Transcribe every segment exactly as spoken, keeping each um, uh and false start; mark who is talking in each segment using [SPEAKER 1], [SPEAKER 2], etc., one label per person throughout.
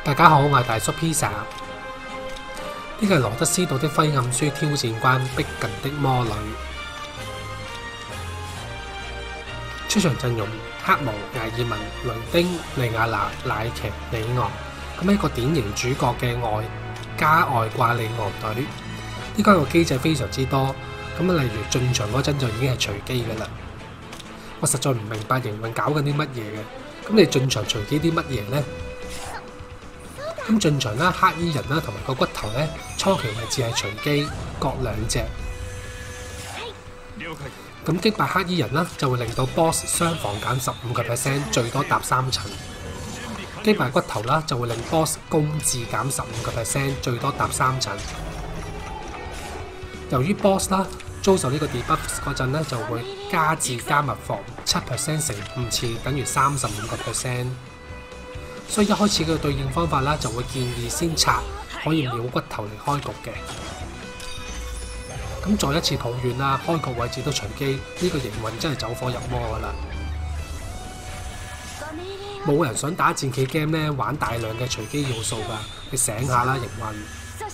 [SPEAKER 1] 大家好，我係大叔披薩。呢個係羅德斯道的灰暗書挑戰關逼近的魔女。出場陣容：黑巫、艾爾文、雷丁、莉亞娜、奶騎、里昂。咁一個典型主角嘅外加外掛里昂隊。呢個個機制非常之多。咁啊，例如進場嗰陣就已經係隨機嘅啦。我實在唔明白營運搞緊啲乜嘢嘅。咁你進場隨機啲乜嘢呢？咁進場啦，黑衣人啦同埋個骨頭咧，初期位置係隨機，各兩隻。咁擊敗黑衣人啦，就會令到 boss 雙防減十五個 percent， 最多搭三層。擊敗骨頭啦，就會令 boss 攻自減十五個 percent， 最多搭三層。由於 boss 啦遭受呢個 debuff 嗰陣咧，就會加至加密防七 percent 乘五次，等於三十五個 percent。所以一開始嘅對應方法啦，就會建議先拆可以秒骨頭嚟開局嘅。咁再一次抱怨啦，開局位置都隨機，呢個營運真係走火入魔㗎啦！冇人想打戰棋 game 咧，玩大量嘅隨機要素㗎，你醒下啦，營運。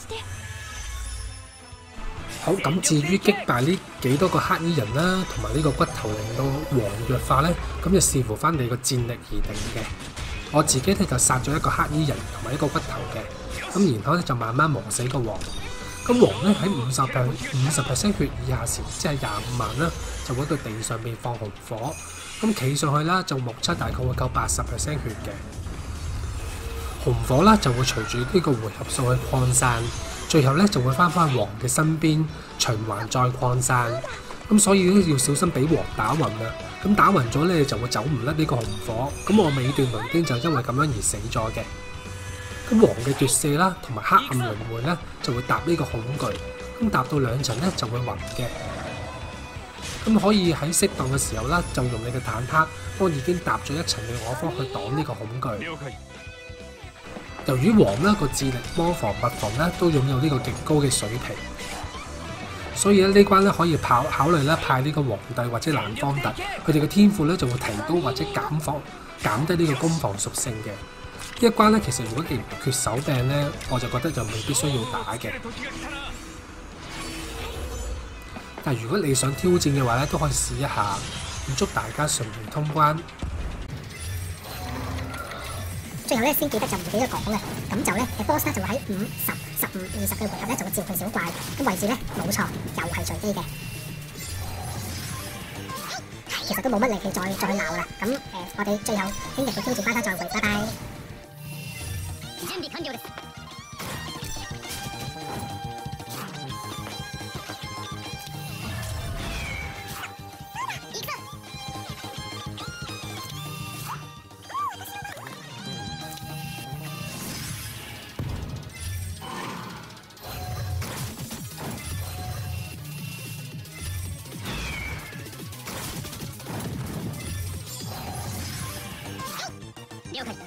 [SPEAKER 1] 好，咁至於擊敗呢幾多個黑衣人啦，同埋呢個骨頭令到黃弱化咧，咁就視乎翻你個戰力而定嘅。我自己咧就殺咗一個黑衣人同埋一個骨頭嘅，咁然後咧就慢慢磨死個王。咁王咧喺五十 per 五十 percent 血以下時，即係廿五萬啦，就會喺佢地上面放紅火。咁企上去啦，就目測大概會夠八十 percent 血嘅。紅火啦就會隨住呢個回合數去擴散，最後咧就會翻返王嘅身邊循環再擴散。咁所以咧要小心俾王打暈啦。咁打暈咗咧就會走唔甩呢個紅火。咁我尾段雷丁就因為咁樣而死咗嘅。咁王嘅奪舍啦，同埋黑暗輪迴咧就會搭呢個恐懼。咁搭到兩層咧就會暈嘅。咁可以喺適當嘅時候啦，就用你嘅坦克幫已經搭咗一層嘅我方去擋呢個恐懼。由於王啦個智力、魔防、物防咧都擁有呢個極高嘅水平。所以咧呢關咧可以考考慮咧派呢個皇帝或者蘭方特，佢哋嘅天賦咧就會提高或者減防減低呢個攻防屬性嘅。呢一關咧其實如果既然缺手柄咧，我就覺得就未必需要打嘅。但如果你想挑戰嘅話咧，都可以試一下。咁祝大家順利通關。
[SPEAKER 2] 最後咧，先記得就唔記得講嘅，咁就咧嘅 boss 咧就會喺五、十、十五、二十嘅回合咧就會召喚小怪，咁位置咧冇錯，又係隨機嘅。其實都冇乜力氣再再鬧啦，咁誒、呃，我哋最後聽日嘅挑戰班卡再會，拜拜。了解。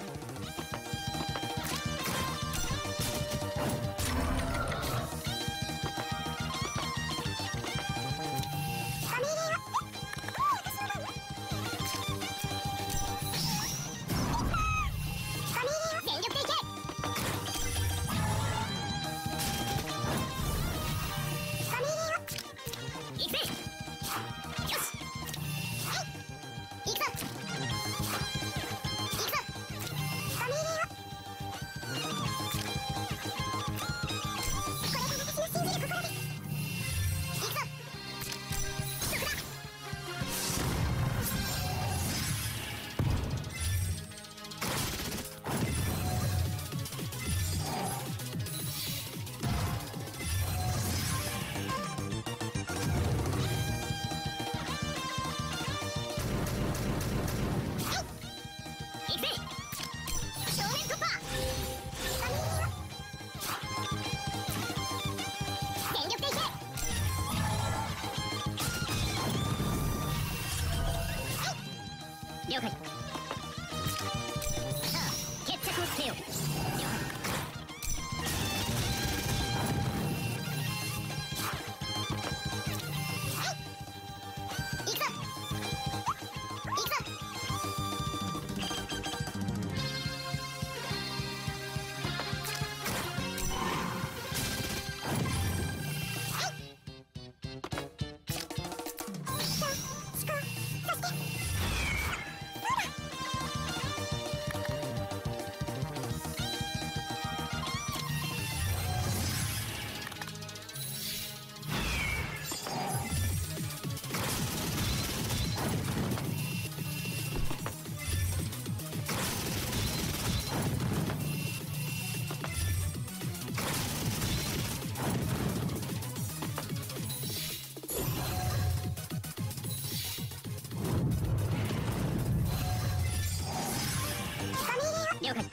[SPEAKER 2] 了解。さあ、決着をつけよう。 了解。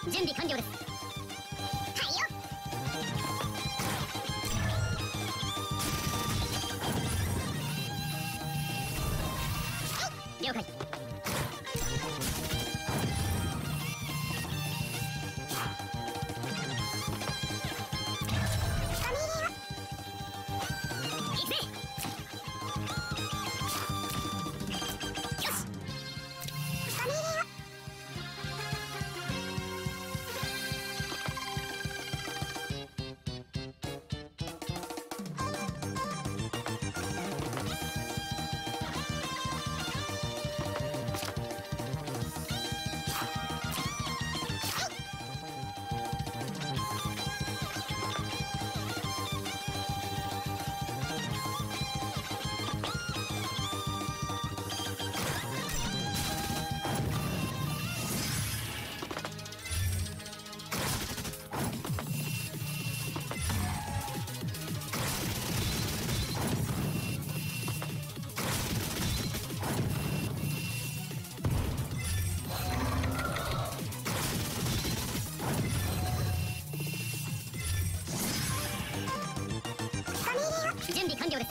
[SPEAKER 2] 準備完了です。はいよ。了解。準備完了です。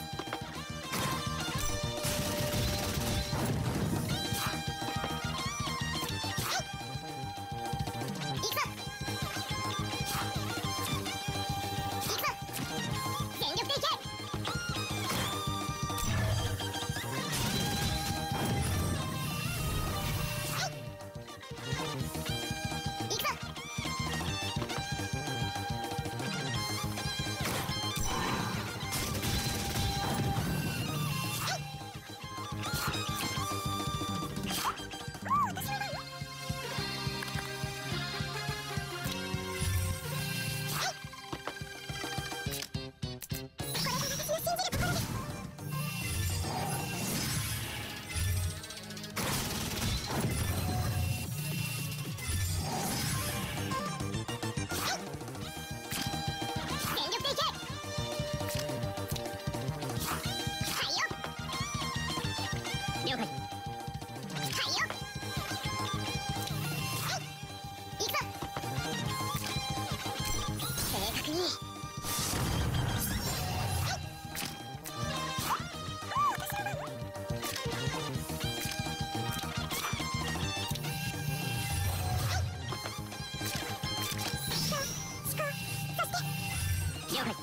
[SPEAKER 2] 了解。はいよ。行くぞ。正確に。了解。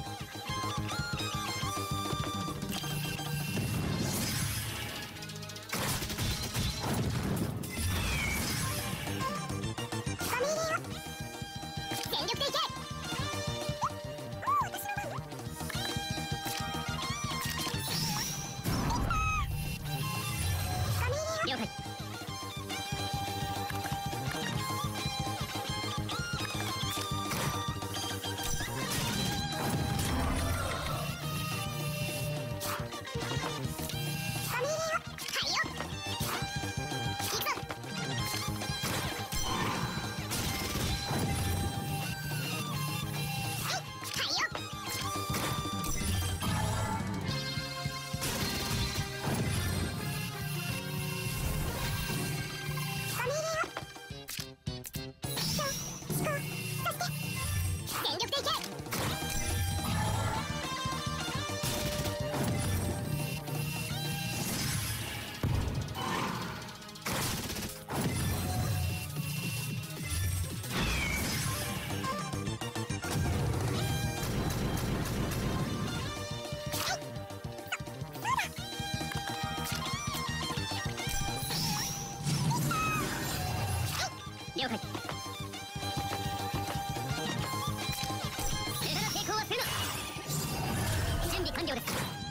[SPEAKER 2] 了解。了解。無駄な抵抗はせぬ。準備完了です。